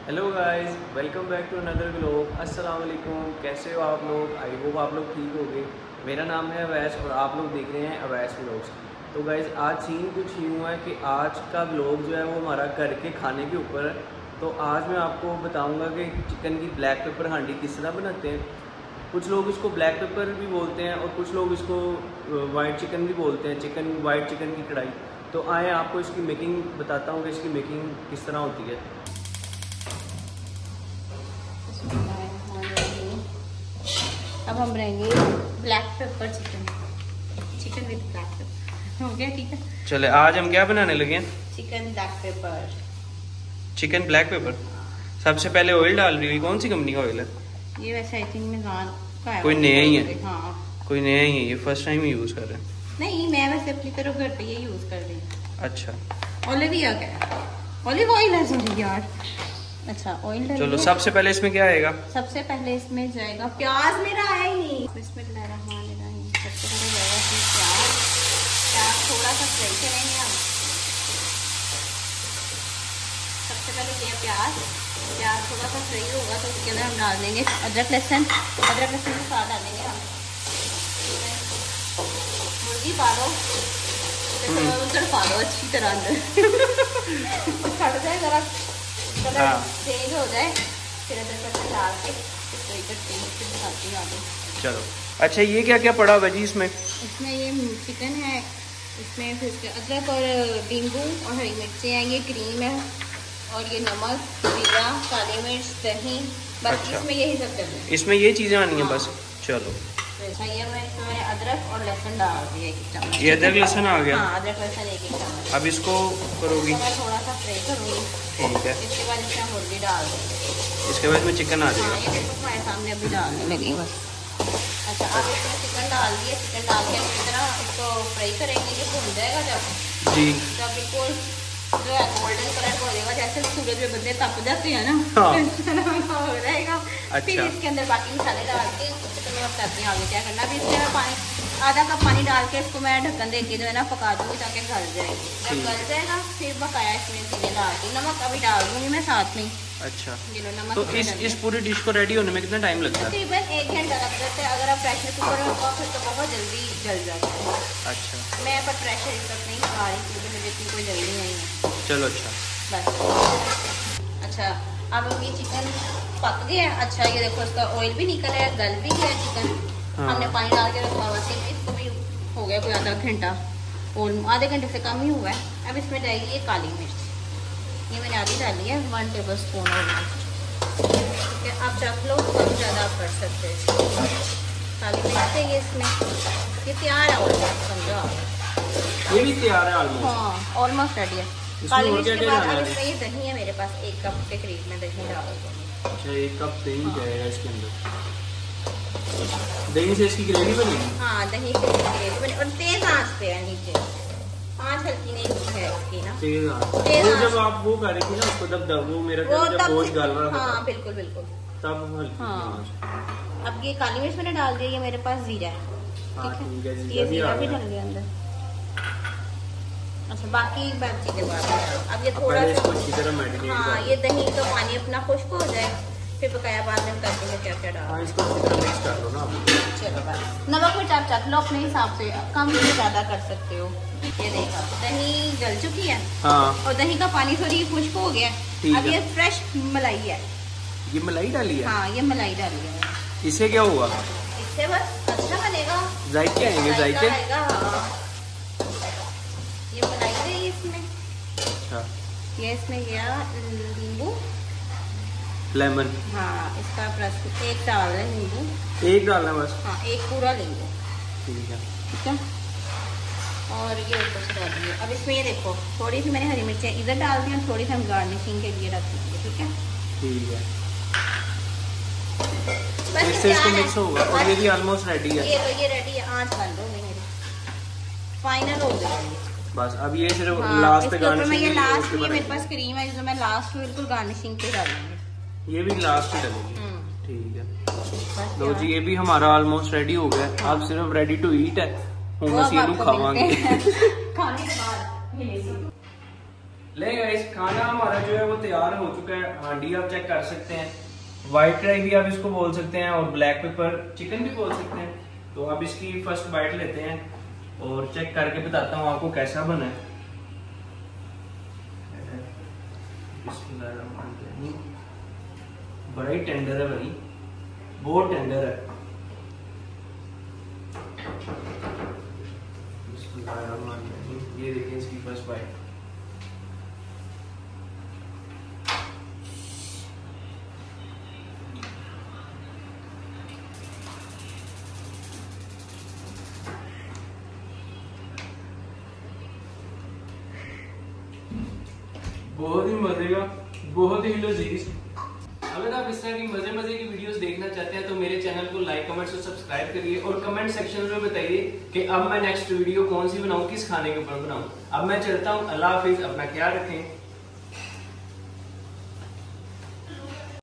Hello guys, welcome back to another vlog. अस्सलाम वालेकुम, कैसे हो आप लोग? आई होप आप लोग ठीक होंगे। मेरा नाम है अवैस और आप लोग देख रहे हैं अवैस व्लॉग्स। तो गाइस आज सीन कुछ यूँ है कि आज का व्लॉग जो है वो हमारा घर के खाने के ऊपर है। तो आज मैं आपको बताऊंगा कि चिकन की ब्लैक पेपर हांडी किस तरह बनाते हैं। कुछ लोग इसको ब्लैक पेपर भी बोलते हैं और कुछ लोग इसको वाइट चिकन भी बोलते हैं, वाइट चिकन की कढ़ाई। तो आए आपको इसकी मेकिंग बताता हूँ कि इसकी मेकिंग किस तरह होती है। अब हम बनाएंगे black pepper chicken with black pepper. हो गया? ठीक है, चले आज हम क्या बनाने लगे हैं? Chicken black pepper. Chicken black pepper. सबसे पहले ऑयल डाल रही हुई, कौन सी कंपनी का ऑयल है ये? वैसे आई थिंक मेगान का है। कोई नया ही है? हाँ, कोई नया ही है, ये फर्स्ट टाइम यूज कर रहे हैं। नहीं, मैं वैसे अपनी तरफ घर पे ये यूज कर रही हूँ। अच्छा, ऑलिव ऑयल है, सॉरी यार। अच्छा, ऑयल डालिए। चलो सबसे पहले इसमें क्या आएगा? सबसे पहले इसमें जाएगा प्याज। मेरा आया ही नहीं। बिस्मिल्लाहिर्रहमानिर्रहीम। सबसे पहले जाएगा इसमें प्याज थोड़ा सा फ्राई करेंगे हम। सबसे पहले ये प्याज थोड़ा सा फ्राई होगा तो उसके अंदर हम डाल देंगे अदरक लहसुन के साथ डालेंगे हम। मुर्गी पालो तड़पा दो अच्छी तरह अंदर फट जाए जरा, कलर चेंज हो जाए, फिर अदरक डाल के दिखाती हूँ आगे। चलो अच्छा, ये क्या क्या पड़ा हुआ जी इसमें? इसमें ये चिकन है, इसमें फिर इसके अदरक और नींबू और हरी मिर्चें हैं, ये क्रीम है और ये नमक, जीरा, काली मिर्च, दही। बस अच्छा। इसमें यही सब चल रहा है, इसमें ये चीज़ें आनी है बस। चलो ये मैंने अदरक और लहसुन डाल दिया 1 चम्मच। ये अदरक लहसुन आ गया? हाँ, अदरक लहसुन 1 चम्मच। अब इसको करोगी? मैं थोड़ा सा फ्राई करूँगी। ठीक है। इसके बाद इसमें मुर्गी डाल देंगे। इसके बाद में चिकन आ जाएगा। हाँ, ये देखो हमारे सामने अभी डालने लगी बस। अच्छा, अब इसमें चिकन डाल दिए। चिकन डाल के अच्छी तरह इसको फ्राई करेंगे। ये भुन जाएगा जब जी, जब बिल्कुल जो है गोल्डन कलर का हो जाएगा, जैसे सूरज में बंदे तप जाते हैं ना, हो जाएगा। अच्छा। फिर इसके अंदर बाकी मसाले डाल के तो मैं बताती हूँ आगे क्या करना। अभी इसमें मैं पानी आधा कप पानी डाल के इसको मैं ढक्कन दे के जो है ना पका दूँगी ताकि गल जाएगी। जब गल जाएगा फिर बकाया इसमें चीज़ें डाल के नमक अभी डाल दूँगी मैं साथ में। अच्छा, नमक। तो इस पूरी डिश को रेडी होने में कितना टाइम लगता है? तकरीबन 1 घंटा लग जाता है। अगर आप प्रेशर कुकर में रखो फिर तो बहुत जल्दी जल जाता है। अच्छा, मैं पर प्रेशर इस वक्त नहीं खा रही क्योंकि मुझे इतनी कोई जल्दी नहीं है। चलो अच्छा, बस। अच्छा, अब ये चिकन पक गया। अच्छा, ये देखो इसका ऑयल भी निकल आया, गल भी गया चिकन। हाँ। हमने पानी डाल के रखा हुआ था, इसको भी हो गया कोई आधा घंटा और आधे घंटे से कम ही हुआ है। अब इसमें जाएगी ये काली मिर्च, ये मैंने आधी डाली है, 1 टेबल स्पून और। ठीक है, आप रख लो, कम ज़्यादा आप कर सकते हैं। काली मिर्च है ये इसमें, ये तैयार है ऑलमोस्ट, समझो। ये भी तैयार है ऑलमोस्ट? हाँ, ऑलमोस्ट रेडी है। काली मिर्च के बाद अब इसमें ये दही है मेरे पास, 1 कप के करीब में दही डाल दूँगी। अच्छा, 1 कप दही जाएगा इसके अंदर। दही से इसकी ग्रेवी बनेगी? हाँ, दही से ग्रेवी बने और तेज आंच पे है नीचे, आंच हल्की नहीं है इसकी ना, तेज आंच। जब आप वो कर रही थी ना उसको, तब वो मेरा जब गोश्त गल रहा था। हाँ, बिल्कुल बिल्कुल, तब हल्की। हाँ। अब ये काली मिर्च मैंने डाल दिया, ये मेरे पास जीरा है। ठीक है, ये जीरा भी डाल दिया अंदर। अच्छा, बाकी बात के बाद अब ये थोड़ा सा अच्छी तरह मैरिनेट। हाँ, ये दही का पानी अपना खुश्क हो जाए फिर बकाया बाद में करते हैं क्या क्या डाल। हाँ, इसको अच्छी तरह मिक्स कर लो ना आप। चलो बस, नमक मिर्च आप चख लो अपने हिसाब से, कम से ज़्यादा कर सकते हो। ये देखा दही जल चुकी है। हाँ, और दही का पानी थोड़ी खुश्क हो गया। अब ये फ्रेश मलाई है। ये मलाई डाली है? हाँ, ये मलाई डाली है। इससे क्या हुआ? इससे बस अच्छा बनेगा, जायके आएंगे, जायके आएगा। हाँ, ये मलाई गई इसमें। अच्छा, ये इसमें गया नींबू, लेमन। हाँ, इसका रस 1 डाल है, नींबू 1 डालना बस? हाँ, 1 पूरा नींबू। ठीक है, ठीक है, और ये ऊपर से डाल दिए। अब इसमें ये देखो थोड़ी सी मैंने हरी मिर्चें इधर डाल दी और थोड़ी सी हम गार्निशिंग के लिए रख देंगे। ठीक है, ठीक है। बस इससे इसको मिक्स होगा और ये भी ऑलमोस्ट रेडी है। ये रेडी है, आंच बंद हो गई मेरी, फाइनल हो गई बस। अब ये सिर्फ हाँ, लास्ट पे गार्निशिंग। गार्निशिंग। ये लास्ट में मेरे पास क्रीम है जो मैं लास्ट में बिल्कुल गार्निशिंग पे डालूंगी। ये भी लास्ट पे डालेंगे। ठीक है, लो जी, ये भी हमारा ऑलमोस्ट रेडी हो गया। अब सिर्फ रेडी टू ईट है। हम खावांगे। ले गाइस, खाना हमारा जो है वो तैयार हो चुका है। हांडी आप चेक कर सकते हैं, व्हाइट राई भी आप इसको बोल सकते हैं और ब्लैक पेपर चिकन भी बोल सकते हैं। तो अब इसकी फर्स्ट बाइट लेते हैं और चेक करके बताता हूँ आपको कैसा बना है। बड़ा ही टेंडर है भाई, बहुत टेंडर है। ये देखिए इसकी फर्स्ट बाइट। बहुत ही मजे का, बहुत ही लजीज। अगर आप इस तरह की मजे की वीडियोस देखना चाहते हैं तो मेरे चैनल को लाइक, कमेंट्स और सब्सक्राइब करिए और कमेंट सेक्शन में बताइए कि अब मैं नेक्स्ट वीडियो कौन सी बनाऊं, किस खाने के ऊपर बनाऊं। अब मैं चलता हूं, अल्लाह हाफिज, अपना ख्याल रखें।